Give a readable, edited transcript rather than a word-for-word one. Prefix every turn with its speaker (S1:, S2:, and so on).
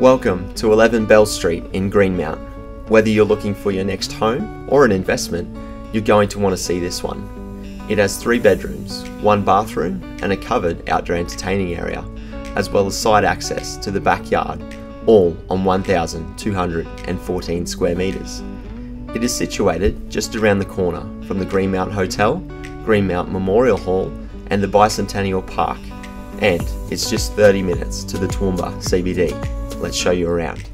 S1: Welcome to 11 Bell Street in Greenmount. Whether you're looking for your next home or an investment, you're going to want to see this one. It has 3 bedrooms, 1 bathroom and a covered outdoor entertaining area, as well as side access to the backyard, all on 1,214 square metres. It is situated just around the corner from the Greenmount Hotel, Greenmount Memorial Hall and the Bicentennial Park, and it's just 30 minutes to the Toowoomba CBD. Let's show you around.